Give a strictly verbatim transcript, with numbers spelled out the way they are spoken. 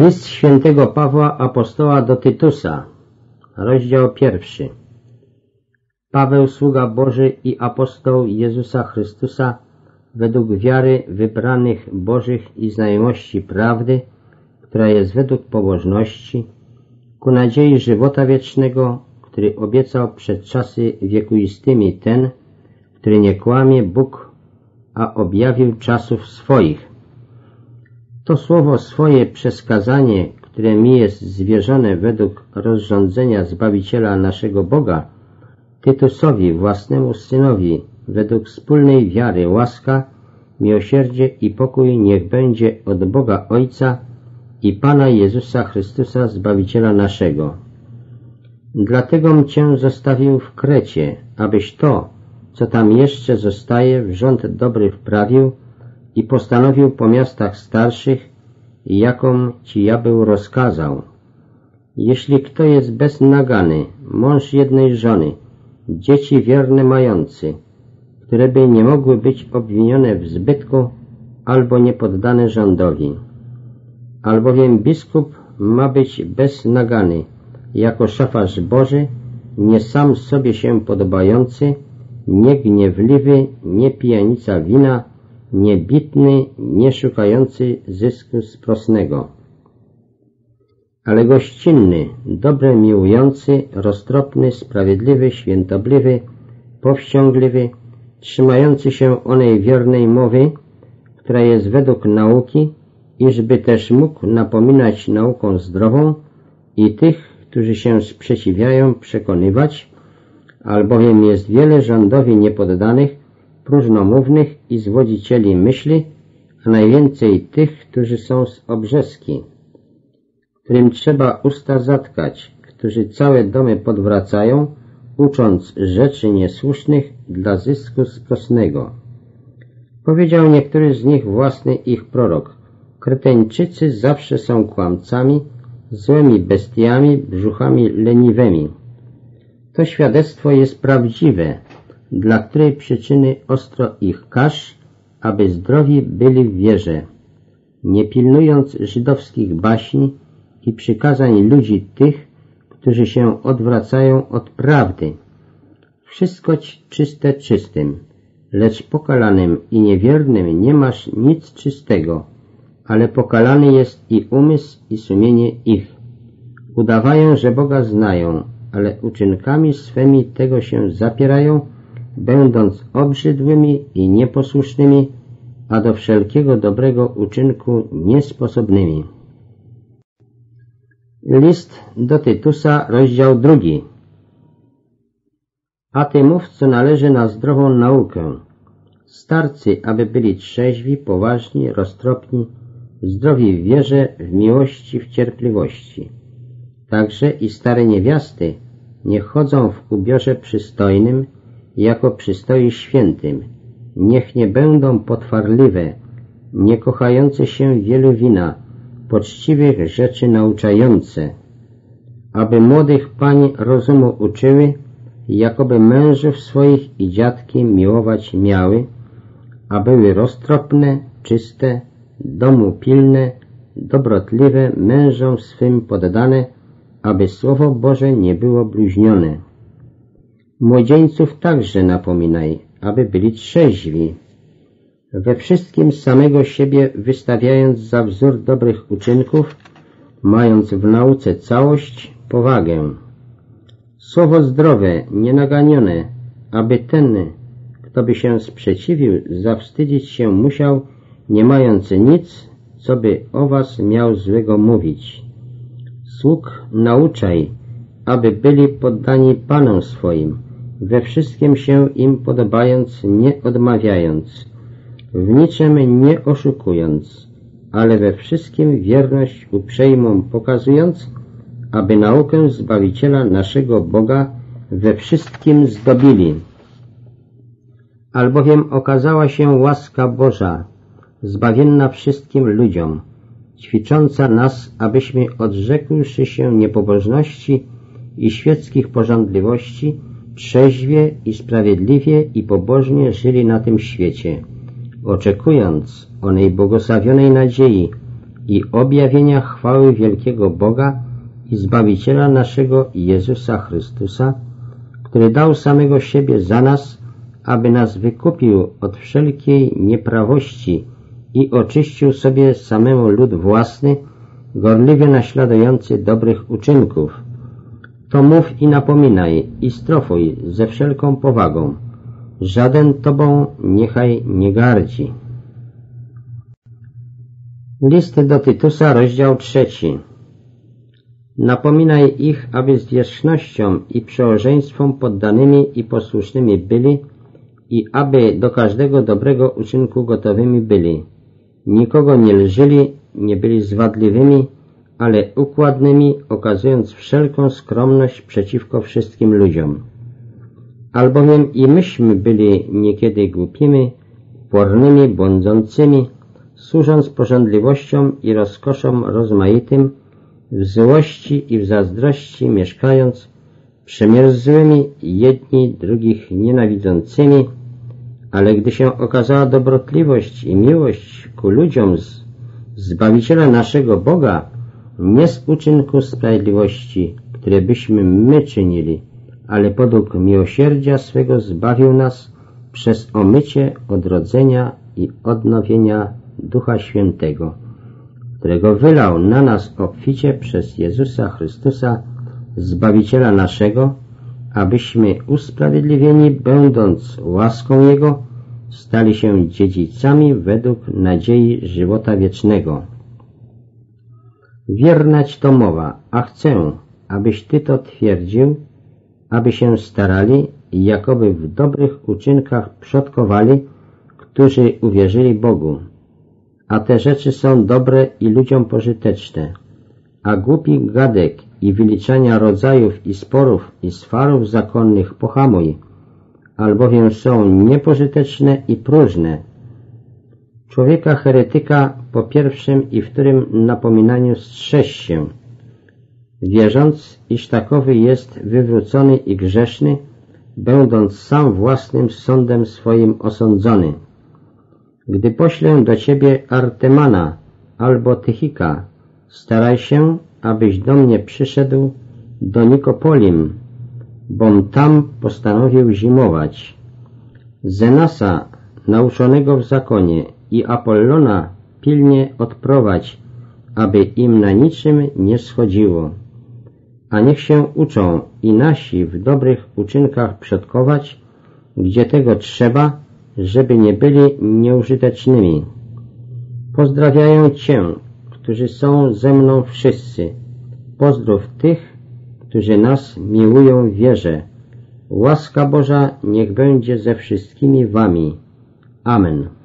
List świętego Pawła Apostoła do Tytusa, rozdział pierwszy. Paweł, sługa Boży i apostoł Jezusa Chrystusa, według wiary wybranych Bożych i znajomości prawdy, która jest według pobożności, ku nadziei żywota wiecznego, który obiecał przed czasy wiekuistymi ten, który nie kłamie Bóg, a objawił czasów swoich. To słowo swoje przeskazanie, które mi jest zwierzone według rozrządzenia Zbawiciela naszego Boga, Tytusowi, własnemu synowi, według wspólnej wiary, łaska, miłosierdzie i pokój niech będzie od Boga Ojca i Pana Jezusa Chrystusa, Zbawiciela naszego. Dlategom Cię zostawił w Krecie, abyś to, co tam jeszcze zostaje, w rząd dobry wprawił i postanowił po miastach starszych, jaką Ci ja był rozkazał. Jeśli kto jest beznagany, mąż jednej żony, dzieci wierne mający, które by nie mogły być obwinione w zbytku albo niepoddane rządowi. Albowiem biskup ma być beznagany, jako szafarz Boży, nie sam sobie się podobający, nie gniewliwy, nie pijanica wina, niebitny, nie szukający zysku sprosnego, ale gościnny, dobre miłujący, roztropny, sprawiedliwy, świętobliwy, powściągliwy, trzymający się onej wiernej mowy, która jest według nauki, iżby też mógł napominać nauką zdrową i tych, którzy się sprzeciwiają, przekonywać, albowiem jest wiele rządowi niepoddanych, próżnomównych i zwodzicieli myśli, a najwięcej tych, którzy są z obrzeski, którym trzeba usta zatkać, którzy całe domy podwracają, ucząc rzeczy niesłusznych dla zysku sprosnego. Powiedział niektóry z nich własny ich prorok: Kreteńczycy zawsze są kłamcami, złymi bestiami, brzuchami leniwymi. To świadectwo jest prawdziwe, dla której przyczyny ostro ich każ, aby zdrowi byli w wierze, nie pilnując żydowskich baśni i przykazań ludzi tych, którzy się odwracają od prawdy. Wszystko czyste czystym, lecz pokalanym i niewiernym nie masz nic czystego, ale pokalany jest i umysł i sumienie ich. Udawają, że Boga znają, ale uczynkami swymi tego się zapierają, będąc obrzydłymi i nieposłusznymi, a do wszelkiego dobrego uczynku niesposobnymi. List do Tytusa, rozdział drugi. A Ty mów, co należy na zdrową naukę. Starcy, aby byli trzeźwi, poważni, roztropni, zdrowi w wierze, w miłości, w cierpliwości. Także i stare niewiasty niech chodzą w ubiorze przystojnym, jako przystoi świętym. Niech nie będą potwarliwe, nie kochające się wielu wina, poczciwych rzeczy nauczające, aby młodych pań rozumu uczyły, jakoby mężów swoich i dziadki miłować miały, a były roztropne, czyste, domu pilne, dobrotliwe, mężom swym poddane, aby Słowo Boże nie było bluźnione. Młodzieńców także napominaj, aby byli trzeźwi, we wszystkim samego siebie wystawiając za wzór dobrych uczynków, mając w nauce całość, powagę. Słowo zdrowe, nienaganione, aby ten, kto by się sprzeciwił, zawstydzić się musiał, nie mając nic, co by o was miał złego mówić. Sług nauczaj, aby byli poddani Panom swoim, we wszystkim się im podobając, nie odmawiając, w niczym nie oszukując, ale we wszystkim wierność uprzejmą pokazując, aby naukę Zbawiciela naszego Boga we wszystkim zdobili. Albowiem okazała się łaska Boża, zbawienna wszystkim ludziom, ćwicząca nas, abyśmy odrzekłszy się niepobożności i świeckich pożądliwości, trzeźwie i sprawiedliwie i pobożnie żyli na tym świecie, oczekując onej błogosławionej nadziei, i objawienia chwały wielkiego Boga i Zbawiciela naszego Jezusa Chrystusa, który dał samego siebie za nas, aby nas wykupił od wszelkiej nieprawości i oczyścił sobie samemu lud własny, gorliwie naśladujący dobrych uczynków. To mów i napominaj i strofuj ze wszelką powagą. Żaden Tobą niechaj nie gardzi. List do Tytusa, rozdział trzeci. Napominaj ich, aby z wierzchnością i przełożeństwom poddanymi i posłusznymi byli i aby do każdego dobrego uczynku gotowymi byli. Nikogo nie lżyli, nie byli zwadliwymi, ale układnymi, okazując wszelką skromność przeciwko wszystkim ludziom. Albowiem i myśmy byli niekiedy głupimi, pornymi, błądzącymi, służąc pożądliwościom i rozkoszom rozmaitym, w złości i w zazdrości mieszkając, przemierzłymi, jedni drugich nienawidzącymi, ale gdy się okazała dobrotliwość i miłość ku ludziom z Zbawiciela naszego Boga, nie z uczynku sprawiedliwości, które byśmy my czynili, ale podług miłosierdzia swego zbawił nas przez omycie odrodzenia i odnowienia Ducha Świętego, którego wylał na nas obficie przez Jezusa Chrystusa, Zbawiciela naszego, abyśmy usprawiedliwieni, będąc łaską Jego, stali się dziedzicami według nadziei żywota wiecznego. Wiernać to mowa, a chcę, abyś Ty to twierdził, aby się starali, jakoby w dobrych uczynkach przodkowali, którzy uwierzyli Bogu. A te rzeczy są dobre i ludziom pożyteczne, a głupi gadek i wyliczania rodzajów i sporów i swarów zakonnych pohamuj, albowiem są niepożyteczne i próżne. Człowieka heretyka po pierwszym i wtórym napominaniu strzeż się, wierząc, iż takowy jest wywrócony i grzeszny, będąc sam własnym sądem swoim osądzony. Gdy poślę do ciebie Artemana albo Tychika, staraj się, abyś do mnie przyszedł do Nikopolim, bom tam postanowił zimować. Zenasa, nauczonego w zakonie, i Apollona pilnie odprowadź, aby im na niczym nie schodziło. A niech się uczą i nasi w dobrych uczynkach przodkować, gdzie tego trzeba, żeby nie byli nieużytecznymi. Pozdrawiają Cię, którzy są ze mną wszyscy. Pozdrów tych, którzy nas miłują w wierze. Łaska Boża niech będzie ze wszystkimi wami. Amen.